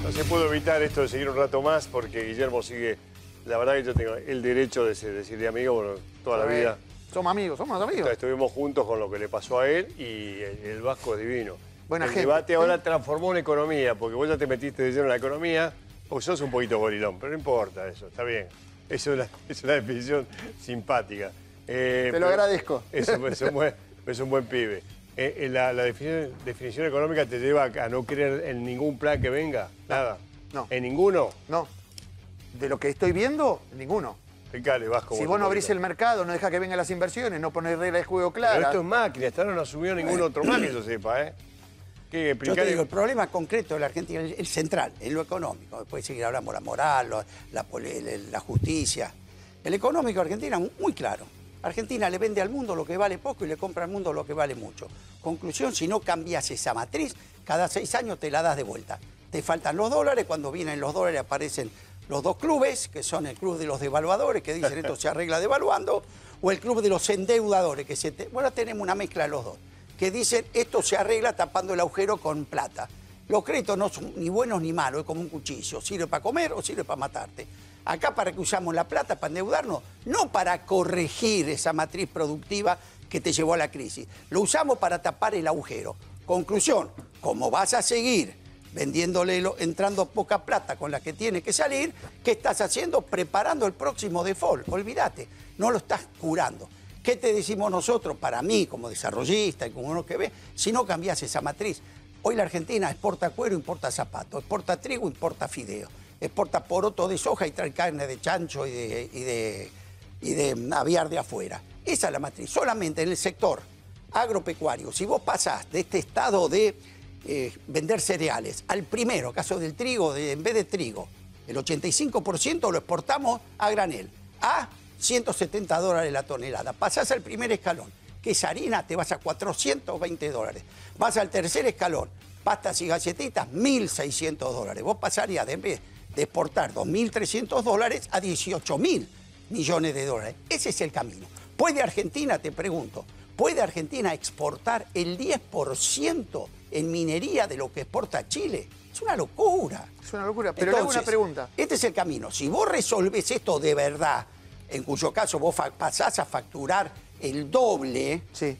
No se puede evitar esto de seguir un rato más porque Guillermo sigue. La verdad que yo tengo el derecho de decirle amigo bueno, toda la vida. Somos amigos. Estuvimos juntos con lo que le pasó a él y el Vasco es divino. Buena el gente. debate ahora transformó en economía, porque vos ya te metiste de lleno en la economía, porque sos un poquito gorilón, pero no importa eso, está bien. Eso es una definición simpática. Te lo agradezco. Es un buen pibe. La definición económica te lleva a no creer en ningún plan que venga, nada. No. ¿En ninguno? No. De lo que estoy viendo, ninguno. Explicale, Vasco. Si vos no abrís el mercado, no dejás que vengan las inversiones, no ponés reglas de juego Pero claras. esto es máquina, hasta ahora no asumió ningún otro más que yo sepa, ¿eh? Yo te digo, el problema concreto de la Argentina es el central, en lo económico. Después seguir hablando la moral, la justicia. El económico de Argentina, muy claro. Argentina le vende al mundo lo que vale poco y le compra al mundo lo que vale mucho. Conclusión, si no cambias esa matriz, cada 6 años te la das de vuelta. Te faltan los dólares, cuando vienen los dólares aparecen los dos clubes, que son el club de los devaluadores, que dicen esto se arregla devaluando, o el club de los endeudadores, que bueno, tenemos una mezcla de los dos, que dicen esto se arregla tapando el agujero con plata. Los créditos no son ni buenos ni malos, es como un cuchillo, sirve para comer o sirve para matarte. Acá para que usamos la plata, para endeudarnos, no para corregir esa matriz productiva que te llevó a la crisis, lo usamos para tapar el agujero. Conclusión, como vas a seguir vendiéndole, entrando poca plata con la que tiene que salir, ¿qué estás haciendo? Preparando el próximo default. Olvídate, no lo estás curando. ¿Qué te decimos nosotros? Para mí, como desarrollista y como uno que ve, si no cambias esa matriz. Hoy la Argentina exporta cuero, importa zapatos, exporta trigo, importa fideo, exporta poroto de soja y trae carne de chancho y de aviar de afuera. Esa es la matriz. Solamente en el sector agropecuario, si vos pasás de este estado de vender cereales al primero, caso del trigo, en vez de trigo, el 85% lo exportamos a granel, a $170 la tonelada. Pasás al primer escalón, que es harina, te vas a $420. Vas al tercer escalón, pastas y galletitas, $1.600. Vos pasarías de exportar $2.300 a $18.000 millones de dólares. Ese es el camino. ¿Puede Argentina, te pregunto, puede Argentina exportar el 10% en minería de lo que exporta Chile? Es una locura. Es una locura, pero Entonces, le hago una pregunta. Este es el camino. Si vos resolvés esto de verdad, en cuyo caso vos pasás a facturar el doble, Sí.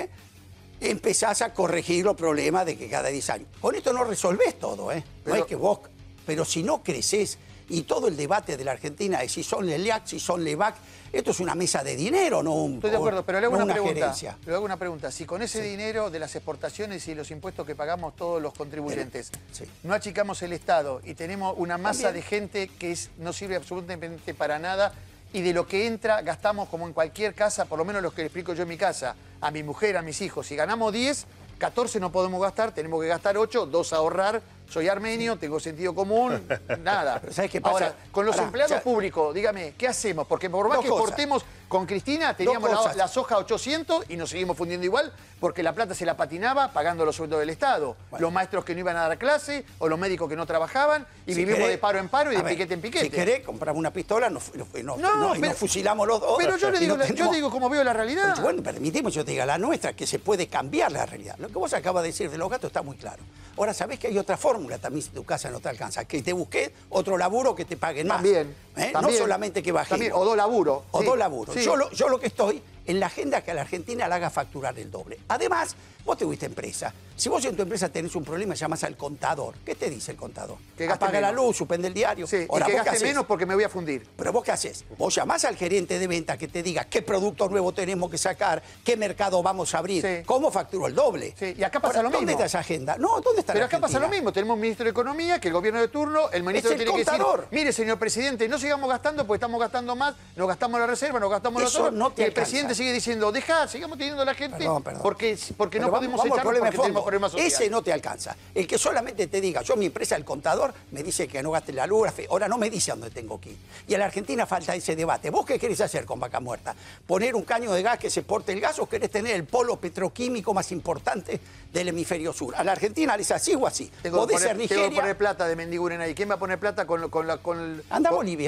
empezás a corregir los problemas de que cada 10 años. Con esto no resolvés todo, no es que vos... Pero si no creces, y todo el debate de la Argentina es si son LELIAC, si son LEVAC, esto es una mesa de dinero, no Estoy de acuerdo, pero le hago no una pregunta. gerencia. Le hago una pregunta. Si con ese dinero de las exportaciones y los impuestos que pagamos todos los contribuyentes, Sí. no achicamos el Estado y tenemos una masa También. de gente que no sirve absolutamente para nada y de lo que entra gastamos como en cualquier casa, por lo menos los que le explico yo en mi casa, a mi mujer, a mis hijos. Si ganamos 10, 14 no podemos gastar, tenemos que gastar 8, 2 ahorrar. Soy armenio, tengo sentido común, nada. Pero ¿sabes qué pasa? Ahora, con los empleados públicos, dígame, ¿qué hacemos? Porque por más Dos que cosas. exportemos con Cristina, teníamos cosas. la soja 800 y nos seguimos fundiendo igual porque la plata se la patinaba pagando los sueldos del Estado. Bueno. Los maestros que no iban a dar clase o los médicos que no trabajaban y Si vivimos querés- de paro en paro y a de ver, piquete en piquete. Si querés, compramos una pistola y nos fusilamos los dos. Pero yo le y digo, no yo tenemos- digo cómo veo la realidad. Pero, bueno, permitimos, yo te diga la nuestra, que se puede cambiar la realidad. Lo que vos acabas de decir de los gatos está muy claro. Ahora, sabés que hay otra fórmula también si tu casa no te alcanza, que te busques otro laburo que te paguen más. También, No también. solamente que bajemos. También, o dos laburos. O Sí, dos laburos. sí. Yo lo que estoy en la agenda es que a la Argentina la haga facturar el doble. Además, vos te fuiste empresa. Si vos en tu empresa tenés un problema, llamás al contador. ¿Qué te dice el contador? Que gaste Apaga la menos. luz, suspende el diario. Sí, Ahora, y que ¿vos qué gaste hacés? menos porque me voy a fundir. Pero vos qué haces? Vos llamás al gerente de venta que te diga qué producto nuevo tenemos que sacar, qué mercado vamos a abrir, Sí. cómo facturo el doble. Sí, y acá pasa Ahora, lo ¿dónde mismo. está esa agenda? No, ¿dónde está Pero la acá pasa lo Argentina? mismo. Tenemos un ministro de Economía que el gobierno de turno, el ministro Es el tiene que decir, contador. mire, señor presidente, no sigamos gastando porque estamos gastando más, nos gastamos la reserva, nos gastamos los Eso otros. no te y el alcanza. presidente sigue diciendo, deja, sigamos teniendo a la gente Perdón. porque Pero no vamos podemos al echarnos problema porque de tenemos fondo. problemas sociales. Ese no te alcanza. El que solamente te diga, yo mi empresa, el contador, me dice que no gaste la luz, ahora no me dice a dónde tengo que ir. Y a la Argentina falta ese debate. ¿Vos qué querés hacer con Vaca Muerta? ¿Poner un caño de gas que se porte el gas o querés tener el polo petroquímico más importante del hemisferio sur? A la Argentina es así o así. Tengo Podés que ser poner, tengo que Nigeria, poner plata de mendigo en ahí. ¿Quién va a poner plata con el... anda a con- Bolivia.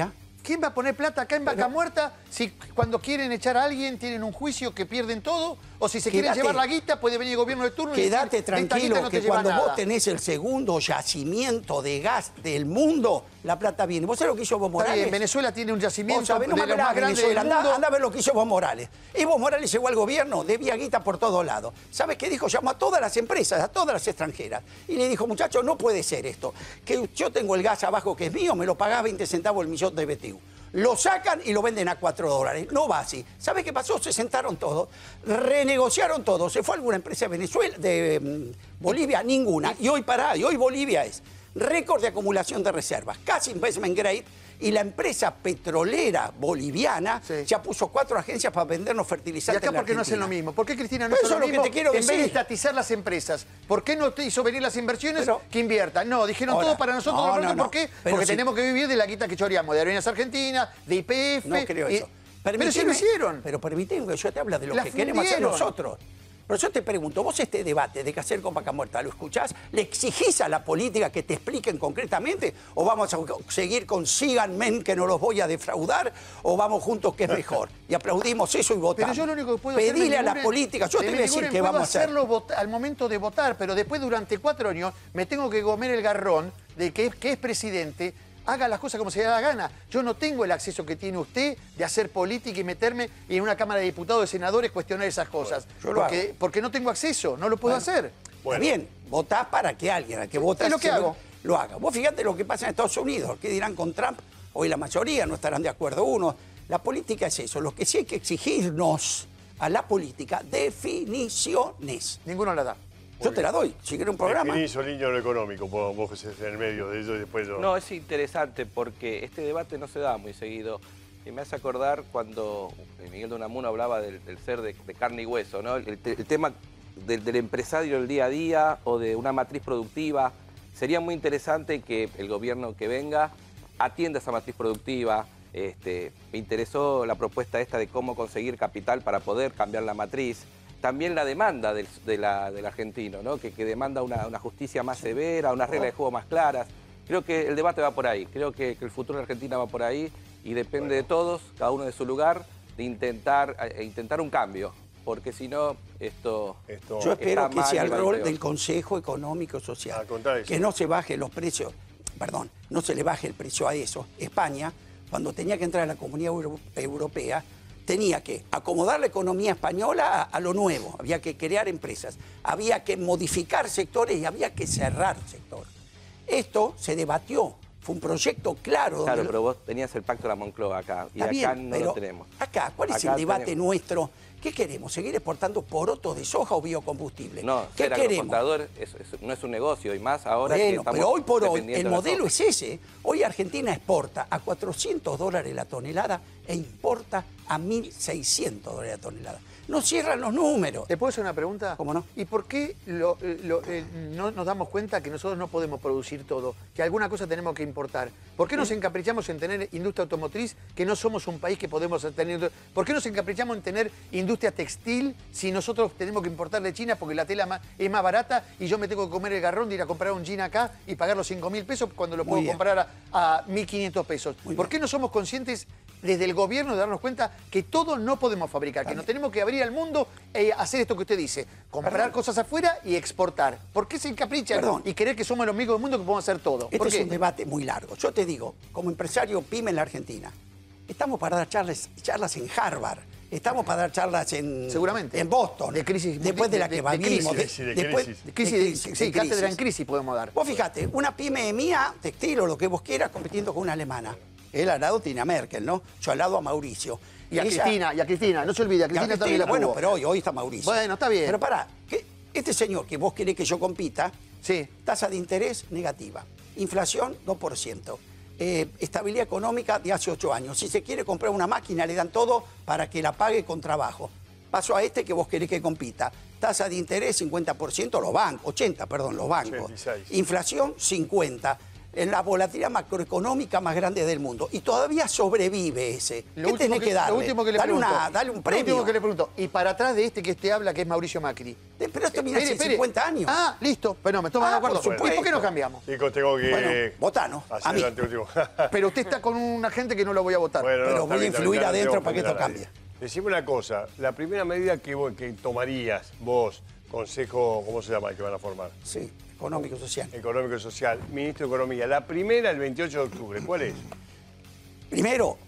¿Quién va a poner plata acá en Vaca Muerta si cuando quieren echar a alguien tienen un juicio que pierden todo? O si se quieren llevar la guita, puede venir el gobierno de turno y decir, quédate tranquilo, no que cuando vos tenés el segundo yacimiento de gas del mundo, la plata viene. ¿Vos sabés lo que hizo Evo Morales? Bien, Venezuela tiene un yacimiento de los más grandes del mundo. Anda a ver lo que hizo Evo Morales. Evo Morales llegó al gobierno, debía guita por todos lados. ¿Sabes qué dijo? Llamó a todas las empresas, a todas las extranjeras. Y le dijo, muchachos, no puede ser esto. Que yo tengo el gas abajo que es mío, me lo pagás 20 centavos el millón de BTU. Lo sacan y lo venden a $4. No va así. ¿Sabes qué pasó? Se sentaron todos, renegociaron todo. ¿Se fue alguna empresa de Venezuela, de Bolivia? Ninguna. Y hoy Bolivia es récord de acumulación de reservas, casi investment grade, y la empresa petrolera boliviana ya puso 4 agencias para vendernos fertilizantes. ¿Y acá por qué no hacen lo mismo? ¿Por qué Cristina no hizo lo mismo? En vez de estatizar las empresas, ¿por qué no te hizo venir las inversiones que inviertan? No, dijeron todo para nosotros. ¿Por qué? Porque tenemos que vivir de la guita que choreamos, de Aerolíneas Argentinas, de YPF. No creo eso. Pero sí lo hicieron. Pero permíteme que yo te hable de lo que queremos hacer nosotros. Pero yo te pregunto, vos este debate de qué hacer con Vaca Muerta, ¿lo escuchás? ¿Le exigís a la política que te expliquen concretamente? ¿O vamos a seguir con síganme que no los voy a defraudar? ¿O vamos juntos que es mejor? Y aplaudimos eso y votamos. Pero yo lo único que puedo pedirle a la política, yo te voy a decir que vamos a hacerlo al momento de votar, pero después durante 4 años me tengo que comer el garrón de que es presidente. Haga las cosas como se le da la gana. Yo no tengo el acceso que tiene usted de hacer política y meterme en una Cámara de Diputados, de senadores, cuestionar esas cosas. Porque no tengo acceso, no lo puedo hacer. Bueno. Bien, votás para que alguien, al que votás, es lo que hago. Lo haga. Vos fíjate lo que pasa en Estados Unidos, ¿qué dirán con Trump? Hoy la mayoría no estarán de acuerdo unos. La política es eso. Lo que sí hay que exigirnos a la política, definiciones. Ninguno la da. Yo te la doy, si quieres un programa. Definizo línea lo económico, vos que estés en el medio de ello y después yo... No, es interesante porque este debate no se da muy seguido. Y me hace acordar cuando Miguel de Unamuno hablaba del ser de carne y hueso, ¿no? El tema del empresario del día a día o de una matriz productiva. Sería muy interesante que el gobierno que venga atienda esa matriz productiva. Me interesó la propuesta esta de cómo conseguir capital para poder cambiar la matriz. También la demanda del argentino, ¿no? que demanda una justicia más severa, unas reglas de juego más claras. Creo que el debate va por ahí, creo que el futuro de Argentina va por ahí y depende de todos, cada uno de su lugar, de intentar un cambio, porque si no, esto yo espero que sea el rol del Consejo Económico Social, que no se baje los precios, perdón, no se le baje el precio a eso. España, cuando tenía que entrar a la Comunidad Europea, tenía que acomodar la economía española a lo nuevo, había que crear empresas, había que modificar sectores y había que cerrar sectores. Esto se debatió, fue un proyecto claro. Claro, pero vos tenías el pacto de la Moncloa acá y acá no lo tenemos. Acá, ¿cuál es el debate nuestro? ¿Qué queremos? ¿Seguir exportando porotos de soja o biocombustible? No, ¿qué queremos? No es un negocio y más ahora bueno, que estamos pero hoy por hoy el modelo es ese. Hoy Argentina exporta a $400 la tonelada e importa a $1.600 la tonelada. No cierran los números. ¿Te puedo hacer una pregunta? ¿Cómo no? ¿Y por qué no nos damos cuenta que nosotros no podemos producir todo? Que alguna cosa tenemos que importar. ¿Por qué nos encaprichamos en tener industria automotriz que no somos un país que podemos tener? ¿Por qué nos encaprichamos en tener industria textil si nosotros tenemos que importar de China porque la tela es más barata y yo me tengo que comer el garrón de ir a comprar un jean acá y pagar los 5.000 pesos cuando lo puedo comprar a 1.500 pesos? ¿Por qué no somos conscientes desde el gobierno de darnos cuenta que todo no podemos fabricar, que nos tenemos que abrir al mundo e hacer esto que usted dice, comprar cosas afuera y exportar? ¿Por qué se encaprichan y creer que somos los amigos del mundo que podemos hacer todo? Este es un debate muy largo. Yo te digo, como empresario pyme en la Argentina, estamos para dar charlas en Harvard, estamos para dar charlas en Boston, de crisis, después de la que vivimos. Sí, cátedra en crisis podemos dar. Vos fíjate, una pyme mía, textil o lo que vos quieras, compitiendo con una alemana. Él al lado tiene a Merkel, ¿no? Yo al lado a Mauricio. Y a Cristina, no se olvide, a Cristina también la tuvo. Bueno, pero hoy está Mauricio. Bueno, está bien. Pero pará, este señor que vos querés que yo compita, tasa de interés negativa, inflación 2%, estabilidad económica de hace 8 años. Si se quiere comprar una máquina, le dan todo para que la pague con trabajo. Paso a este que vos querés que compita. Tasa de interés 50%, los bancos, 80, perdón, los bancos. 86. Inflación 50%. en la volatilidad macroeconómica más grande del mundo. Y todavía sobrevive ese. ¿Qué tenés que darle? Lo último que le dale, pregunto, dale un lo premio. último que le pregunto. Y para atrás de este que usted habla, que es Mauricio Macri. Pero esto viene hace 50 años. Ah, listo. Pero no, me toman de acuerdo. por supuesto. ¿Y por qué no cambiamos? Chicos, tengo que... Bueno, votanos. hacer A mí. el anteúltimo. Pero usted está con una gente que no lo voy a votar. Bueno, Pero está voy a bien, está influir bien, adentro no para que tengo esto ofender a cambie. nadie. Decime una cosa, la primera medida que tomarías vos, Consejo, ¿cómo se llama el que van a formar? Sí, económico social. Económico y Social, Ministro de Economía. La primera, el 28 de octubre, ¿cuál es? Primero,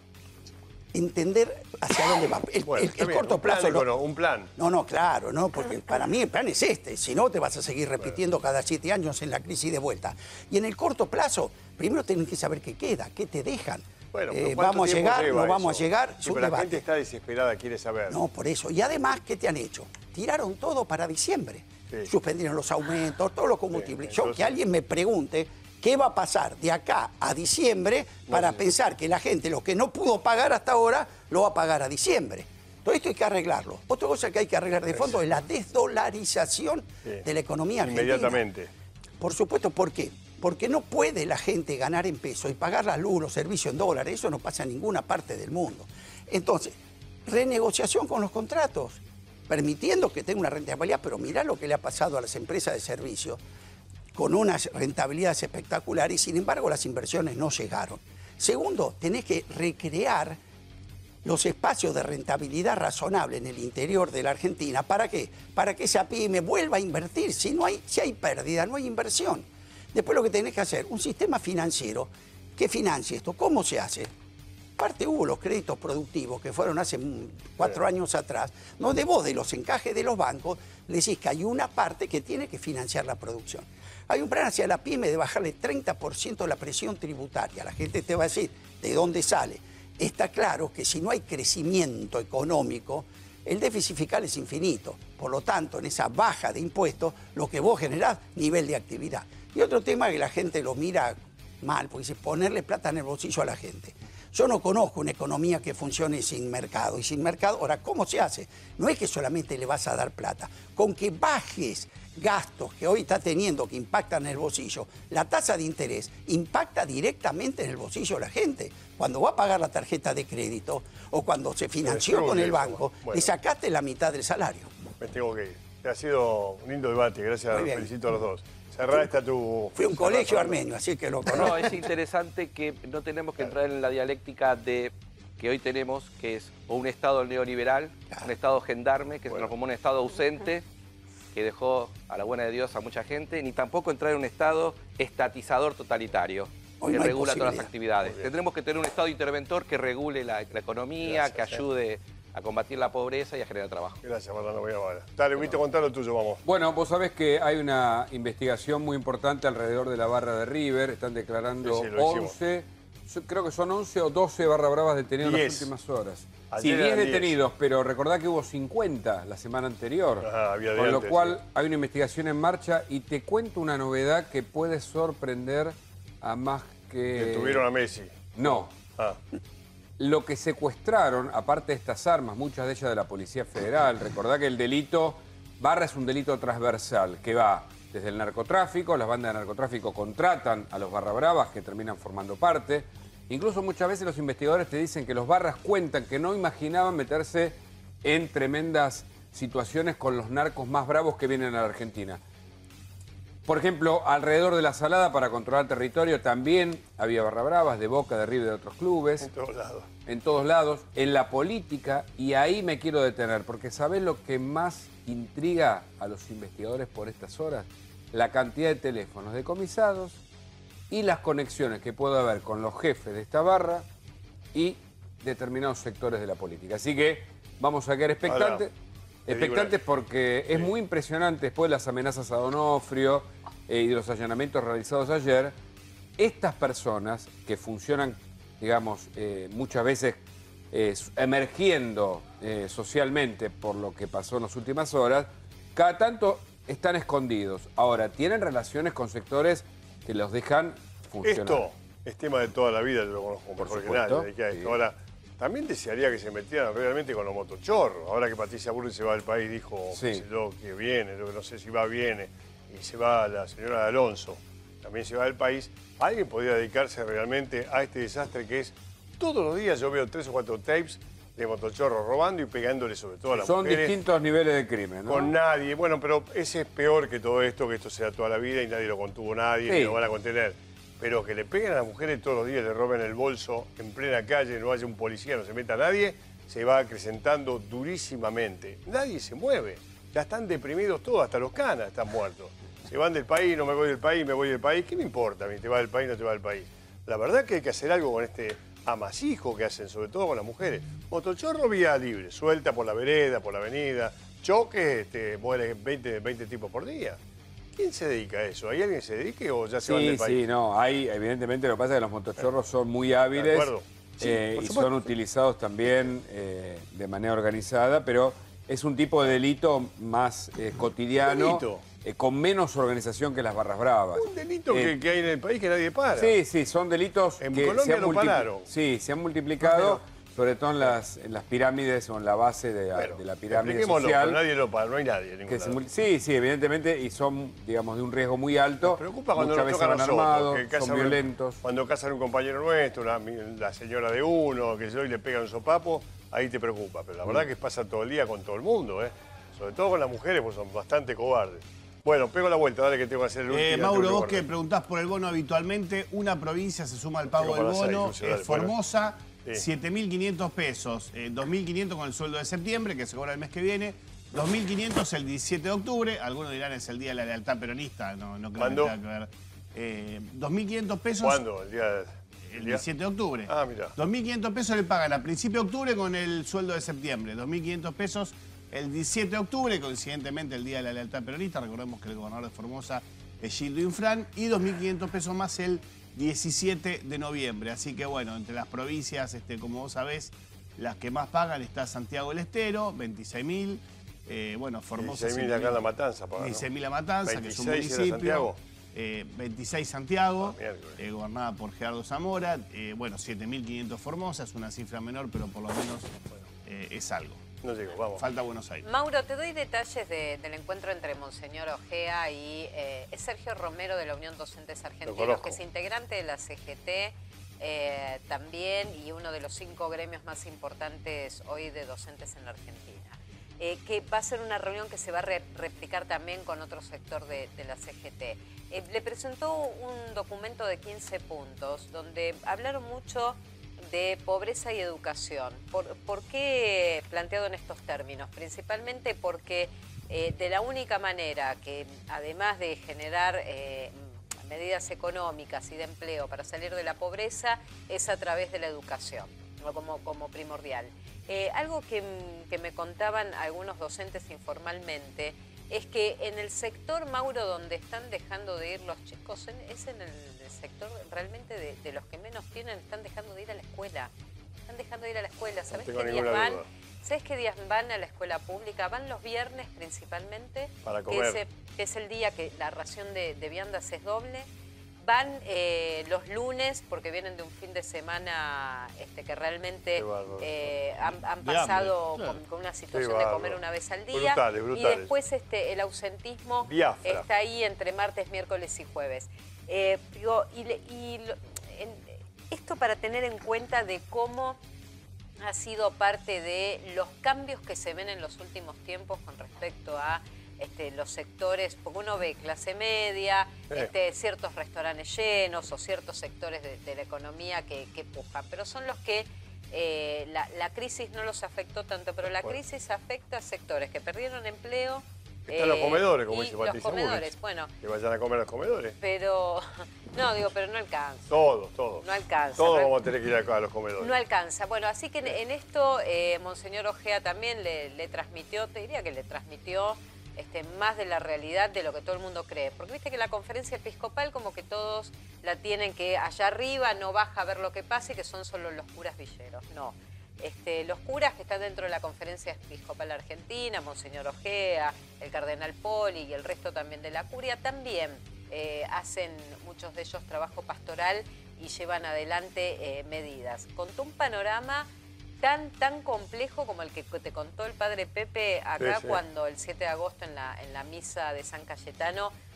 entender hacia dónde va. Bueno, está El bien, corto un plan, plazo... un plan. No, claro, no, porque para mí el plan es este. Si no, te vas a seguir repitiendo cada 7 años en la crisis de vuelta. Y en el corto plazo, primero tenés que saber qué queda, qué te dejan. Bueno, pero ¿cuánto vamos a tiempo llegar, lleva no vamos eso? a llegar, es Sí, un pero la debate. gente está desesperada, quiere saber. No, por eso. Y además, ¿qué te han hecho? Tiraron todo para diciembre. Sí. Suspendieron los aumentos, todos los combustibles. Sí, Yo, entonces- que alguien me pregunte qué va a pasar de acá a diciembre para pensar que la gente, lo que no pudo pagar hasta ahora, lo va a pagar a diciembre. Todo esto hay que arreglarlo. Otra cosa que hay que arreglar de fondo es la desdolarización de la economía argentina. Inmediatamente. Por supuesto, ¿por qué? Porque no puede la gente ganar en peso y pagar la luz, los servicios en dólares. Eso no pasa en ninguna parte del mundo. Entonces, renegociación con los contratos, permitiendo que tenga una rentabilidad, pero mirá lo que le ha pasado a las empresas de servicios, con unas rentabilidades espectaculares y sin embargo las inversiones no llegaron. Segundo, tenés que recrear los espacios de rentabilidad razonable en el interior de la Argentina. ¿Para qué? Para que esa pyme vuelva a invertir. Si hay pérdida, no hay inversión. Después lo que tenés que hacer, un sistema financiero que financie esto. ¿Cómo se hace? Parte hubo los créditos productivos que fueron hace 4 años atrás, donde vos de los encajes de los bancos le decís que hay una parte que tiene que financiar la producción. Hay un plan hacia la pyme de bajarle 30% la presión tributaria. La gente te va a decir, ¿de dónde sale? Está claro que si no hay crecimiento económico, el déficit fiscal es infinito. Por lo tanto, en esa baja de impuestos, lo que vos generás, nivel de actividad. Y otro tema que la gente lo mira mal, porque dice ponerle plata en el bolsillo a la gente. Yo no conozco una economía que funcione sin mercado. Y sin mercado, ahora, ¿cómo se hace? No es que solamente le vas a dar plata. Con que bajes gastos que hoy está teniendo que impactan en el bolsillo, la tasa de interés impacta directamente en el bolsillo de la gente. Cuando va a pagar la tarjeta de crédito o cuando se financió con el banco, le sacaste la mitad del salario. Me tengo que ir. Ha sido un lindo debate, gracias, felicito a los dos. Cerrá esta tu... Fui a un colegio armenio, así que lo conozco. No, es interesante que no tenemos que entrar en la dialéctica de que hoy tenemos, que es o un Estado neoliberal, un Estado gendarme, que se transformó en un Estado ausente, que dejó a la buena de Dios a mucha gente, ni tampoco entrar en un Estado estatizador totalitario, Hoy que no hay regula todas las posibilidad. actividades. Tendremos que tener un Estado interventor que regule la economía, que ayude a combatir la pobreza y a generar trabajo. Gracias, Fernando. Voy a hablar. Dale, Vito, contá lo tuyo, vamos. Bueno, vos sabés que hay una investigación muy importante alrededor de la barra de River. Están declarando Sí, lo hicimos. 11, creo que son 11 o 12 barra bravas detenidos en 10. las últimas horas. Ayer Sí, 10 eran 10. detenidos, pero recordá que hubo 50 la semana anterior. Ajá, había de Con lo antes, cual sí. hay una investigación en marcha y te cuento una novedad que puede sorprender a más que... Detuvieron a Messi. No. Ah, Lo que secuestraron, aparte de estas armas, muchas de ellas de la Policía Federal, recordá que el delito, barra es un delito transversal, que va desde el narcotráfico, las bandas de narcotráfico contratan a los barra bravas que terminan formando parte. Incluso muchas veces los investigadores te dicen que los barras cuentan que no imaginaban meterse en tremendas situaciones con los narcos más bravos que vienen a la Argentina. Por ejemplo, alrededor de la Salada, para controlar territorio, también había barra bravas de Boca, de River, de otros clubes. en todos lados. En todos lados, en la política, y ahí me quiero detener, porque ¿sabés lo que más intriga a los investigadores por estas horas? La cantidad de teléfonos decomisados y las conexiones que puede haber con los jefes de esta barra y determinados sectores de la política. Así que vamos a quedar expectantes. Expectantes porque es muy impresionante después de las amenazas a Donofrio y de los allanamientos realizados ayer, estas personas que funcionan, digamos, muchas veces emergiendo socialmente por lo que pasó en las últimas horas, cada tanto están escondidos. Ahora, tienen relaciones con sectores que los dejan funcionar. Esto es tema de toda la vida, yo lo conozco mejor que nadie. dediqué a esto. Sí. Ahora, también desearía que se metieran realmente con los motochorros. Ahora que Patricia Burri se va del país, dijo Sí. qué sé yo, que viene, no sé si va, viene, y se va la señora de Alonso. también se va del país, alguien podría dedicarse realmente a este desastre que es, todos los días yo veo 3 o 4 tapes de motochorros robando y pegándole sobre todo a las mujeres. Son distintos niveles de crimen, ¿no? Con nadie. Bueno, pero ese es peor que todo esto, que esto sea toda la vida y nadie lo contuvo nadie, Sí. ni lo van a contener. Pero que le peguen a las mujeres todos los días, le roben el bolso en plena calle, no haya un policía, no se meta nadie, se va acrecentando durísimamente. Nadie se mueve. Ya están deprimidos todos, hasta los canas están muertos. Se van del país, no me voy del país, me voy del país. ¿Qué me importa a mí? ¿Te va del país, no te va del país? La verdad que hay que hacer algo con este amasijo que hacen, sobre todo con las mujeres. Motochorro vía libre, suelta por la vereda, por la avenida, choques, muere 20 tipos por día. ¿Quién se dedica a eso? ¿Hay alguien que se dedique o ya se van del país? Sí, no, hay, evidentemente lo que pasa es que los motochorros son muy hábiles De acuerdo. Sí, por y supuesto. son utilizados también de manera organizada, pero es un tipo de delito más cotidiano, Delito. Con menos organización que las barras bravas. Un delito que hay en el país que nadie para. Sí, son delitos En que Colombia se han no pararon. Sí, se han multiplicado, sobre todo en las pirámides o en la base de la pirámide expliquémoslo, social. pero nadie lo para, no hay nadie en ningún Que se lado. sí, evidentemente, y son, digamos, de un riesgo muy alto. Nos preocupa cuando Muchas nos veces toca a van nosotros, armados, que son casan violentos. Cuando casan un compañero nuestro, la señora de uno, que yo y le pegan un sopapo, ahí te preocupa. Pero la verdad que pasa todo el día con todo el mundo, ¿eh? Sobre todo con las mujeres, pues son bastante cobardes. Bueno, pego la vuelta, dale que tengo que hacer el último. Mauro, vos que preguntás por el bono habitualmente, una provincia se suma al pago Tengo del para bono, 6, dale, Formosa, Sí. 7.500 pesos, 2.500 con el sueldo de septiembre, que se cobra el mes que viene, 2.500 el 17 de octubre, algunos dirán es el día de la lealtad peronista, no creo ¿Cuándo? que tenga que ver. 2.500 pesos ¿Cuándo? El día el 17 de octubre. Ah, mira. 2.500 pesos le pagan a principio de octubre con el sueldo de septiembre, 2.500 pesos el 17 de octubre, coincidentemente el día de la lealtad peronista, recordemos que el gobernador de Formosa es Gildo Infran, y 2.500 pesos más el 17 de noviembre. Así que bueno, entre las provincias, como vos sabés, las que más pagan está Santiago del Estero, 26.000, bueno, Formosa 16.000 acá en La Matanza. pagan, ¿no? 16.000 La Matanza, que es un 26 era municipio. Santiago. 26 Santiago, Ah, miércoles. gobernada por Gerardo Zamora. Bueno, 7.500 Formosa, es una cifra menor, pero por lo menos es algo. No llego, vamos. Falta Buenos Aires. Mauro, te doy detalles del encuentro entre Monseñor Ojea y es Sergio Romero de la Unión Docentes Argentinos, conozco. que es integrante de la CGT también y uno de los 5 gremios más importantes hoy de docentes en la Argentina. Que va a ser una reunión que se va a replicar también con otro sector de la CGT. Le presentó un documento de 15 puntos donde hablaron mucho de pobreza y educación. ¿Por qué planteado en estos términos? Principalmente porque de la única manera que, además de generar medidas económicas y de empleo para salir de la pobreza, es a través de la educación, como primordial. Algo que me contaban algunos docentes informalmente es que en el sector, Mauro, donde están dejando de ir los chicos, es en el sector realmente de los que menos tienen, están dejando de ir a la escuela. Están dejando de ir a la escuela. ¿Sabés tengo qué días ninguna van? duda. ¿Sabés qué días van a la escuela pública? Van los viernes principalmente, Para comer. que es el día que la ración de viandas es doble. Van los lunes porque vienen de un fin de semana que realmente Qué bárbaro. han De pasado hambre, claro. con una Qué situación de bárbaro. comer comer una vez al día. Brutales, brutales. Y después el ausentismo Biafra. está ahí entre martes, miércoles y jueves. Esto para tener en cuenta de cómo ha sido parte de los cambios que se ven en los últimos tiempos con respecto a los sectores, porque uno ve clase media, ciertos restaurantes llenos o ciertos sectores de la economía que pujan, pero son los que la crisis no los afectó tanto, pero la crisis afecta a sectores que perdieron empleo. Están los comedores, como y dice los Patricia comedores, Bullrich. bueno, Que vayan a comer a los comedores. pero pero no alcanza. Todos. No alcanza. Todos No- vamos a tener que ir acá a los comedores. No alcanza. Bueno, así que en esto Monseñor Ojea también le transmitió, te diría que le transmitió más de la realidad de lo que todo el mundo cree. Porque viste que la conferencia episcopal como que todos la tienen que allá arriba, no baja a ver lo que pasa y que son solo los curas villeros. No. Los curas que están dentro de la Conferencia Episcopal Argentina, Monseñor Ojea, el Cardenal Poli y el resto también de la curia, también hacen muchos de ellos trabajo pastoral y llevan adelante medidas. Contó un panorama tan complejo como el que te contó el padre Pepe acá Sí. cuando el 7 de agosto en la misa de San Cayetano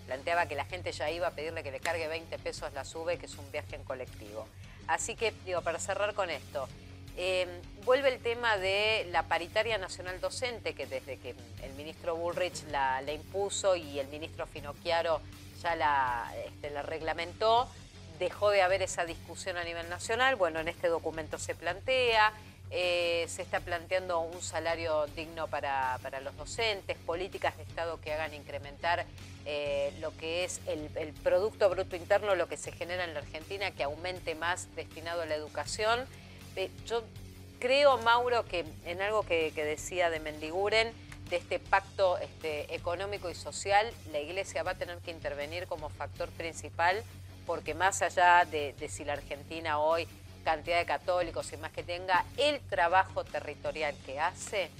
planteaba que la gente ya iba a pedirle que le cargue 20 pesos la SUBE, que es un viaje en colectivo. Así que, digo, para cerrar con esto, vuelve el tema de la paritaria nacional docente, que desde que el ministro Bullrich la impuso y el ministro Finocchiaro ya la reglamentó, dejó de haber esa discusión a nivel nacional. Bueno, en este documento se plantea, se está planteando un salario digno para los docentes, políticas de Estado que hagan incrementar lo que es el Producto Bruto Interno, lo que se genera en la Argentina, que aumente más destinado a la educación. Yo creo, Mauro, que en algo que decía de Mendiguren, de este pacto económico y social, la Iglesia va a tener que intervenir como factor principal, porque más allá de si la Argentina hoy, cantidad de católicos y más que tenga, el trabajo territorial que hace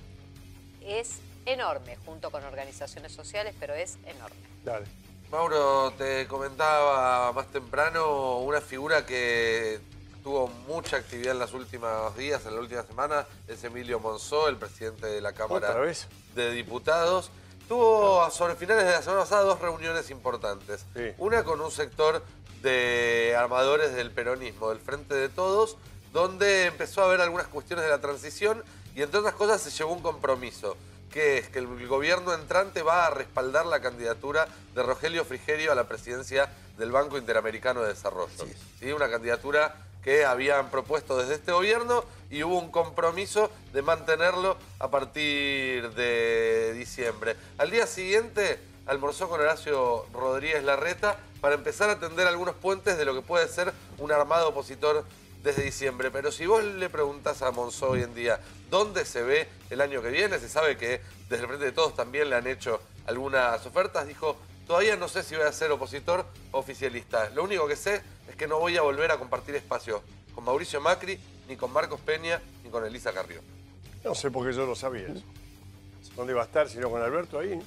es enorme, junto con organizaciones sociales, pero es enorme. Dale. Mauro, te comentaba más temprano una figura que tuvo mucha actividad en los últimos días, en la última semana, es Emilio Monzó, el presidente de la Cámara de Diputados. Tuvo sobre finales de la semana pasada 2 reuniones importantes. Sí. Una con un sector de armadores del peronismo, del Frente de Todos, donde empezó a haber algunas cuestiones de la transición y entre otras cosas se llevó un compromiso, que es que el gobierno entrante va a respaldar la candidatura de Rogelio Frigerio a la presidencia del Banco Interamericano de Desarrollo. ¿Sí? Una candidatura que habían propuesto desde este gobierno y hubo un compromiso de mantenerlo a partir de diciembre. Al día siguiente almorzó con Horacio Rodríguez Larreta para empezar a tender algunos puentes de lo que puede ser un armado opositor desde diciembre. Pero si vos le preguntás a Monzó hoy en día dónde se ve el año que viene, se sabe que desde el Frente de Todos también le han hecho algunas ofertas, dijo: todavía no sé si voy a ser opositor o oficialista. Lo único que sé es que no voy a volver a compartir espacio con Mauricio Macri, ni con Marcos Peña, ni con Elisa Carrió. No sé por qué yo lo sabía eso. ¿Dónde iba a estar sino con Alberto ahí?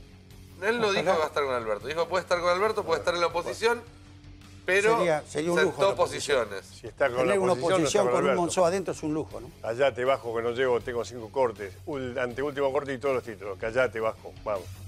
Él no dijo que va a estar con Alberto. Dijo que puede estar con Alberto, puede estar en la oposición, pero sería un lujo sentó posiciones. Si está con tener la una oposición, oposición no está con un Alberto. Monzó adentro es un lujo, ¿no? Allá te bajo que no llego, tengo 5 cortes. Anteúltimo corte y todos los títulos. Que allá te bajo, vamos.